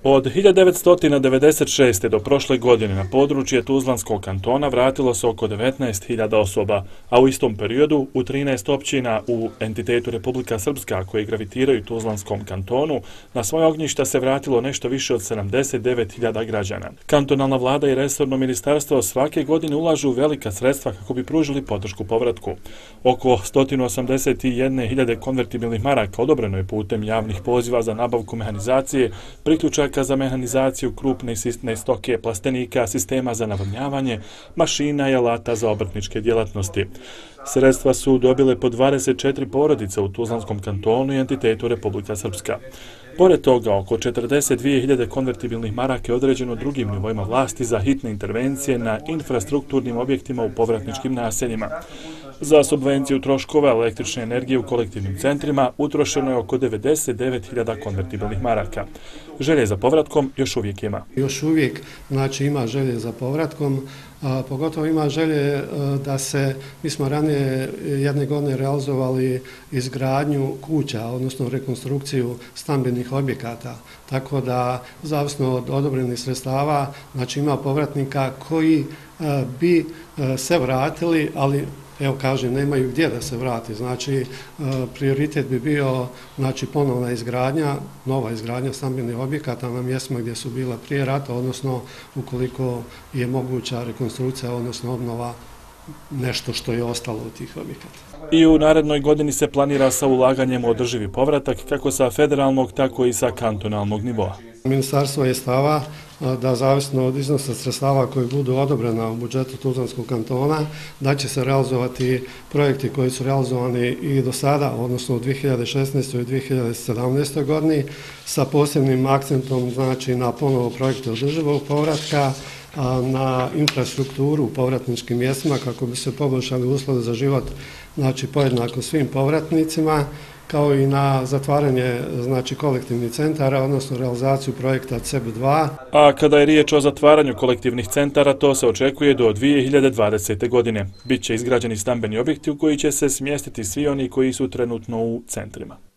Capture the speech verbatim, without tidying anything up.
Od hiljadu devetsto devedeset šeste. do prošle godine na područje Tuzlanskog kantona vratilo se oko devetnaest hiljada osoba, a u istom periodu u trinaest općina u entitetu Republika Srpska koji gravitiraju Tuzlanskom kantonu na svoje ognjišta se vratilo nešto više od sedamdeset devet hiljada građana. Kantonalna vlada i resorno ministarstvo svake godine ulažu velika sredstva kako bi pružili podršku povratku. Oko sto osamdeset jedne hiljade konvertibilnih maraka odobreno je putem javnih poziva za nabavku mehanizacije, priključaka za mehanizaciju krupne i sitne stoke, plastenika, sistema za navodnjavanje, mašina i alata za obrtničke djelatnosti. Sredstva su dobile po dvadeset četiri porodice u Tuzlanskom kantonu i entitetu Republika Srpska. Pored toga, oko četrdeset dvije hiljade konvertibilnih maraka je određeno drugim nivoima vlasti za hitne intervencije na infrastrukturnim objektima u povratničkim naseljima. Za subvenciju troškova električne energije u kolektivnim centrima utrošeno je oko devedeset devet hiljada konvertibilnih maraka. Želje za povratkom još uvijek ima. Još uvijek znači, ima želje za povratkom, a, pogotovo ima želje a, da se, mi smo ranije jedne godine realizovali izgradnju kuća, odnosno rekonstrukciju stambenih objekata, tako da zavisno od odobrenih sredstava znači, ima povratnika koji a, bi a, se vratili, ali evo kažem, nemaju gdje da se vrati. Znači, prioritet bi bio znači, ponovna izgradnja, nova izgradnja stambenih objekata na mjestima gdje su bila prije rata, odnosno ukoliko je moguća rekonstrukcija, odnosno obnova nešto što je ostalo od tih objekata. I u narednoj godini se planira sa ulaganjem u održivi povratak kako sa federalnog, tako i sa kantonalnog nivoa. Ministarstvo je stava da zavisno od iznosa sredstava koji budu odobrena u budžetu Tuzlanskog kantona, da će se realizovati projekti koji su realizovani i do sada, odnosno u dvije hiljade šesnaestoj i dvije hiljade sedamnaestoj godini, sa posebnim akcentom znači, na ponovo projekte održivog povratka, na infrastrukturu u povratničkim mjestima kako bi se poboljšali uslovi za život znači, pojednako svim povratnicima, kao i na zatvaranje znači, kolektivnih centara, odnosno realizaciju projekta C E B dva. A kada je riječ o zatvaranju kolektivnih centara, to se očekuje do dvije hiljade dvadesete. godine. Biće izgrađeni stambeni objekti u koji će se smjestiti svi oni koji su trenutno u centrima.